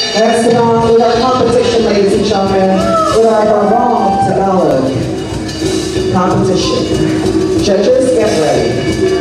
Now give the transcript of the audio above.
Esteban, we got competition, ladies and gentlemen. We got our wrong to ballad competition. Judges, get ready.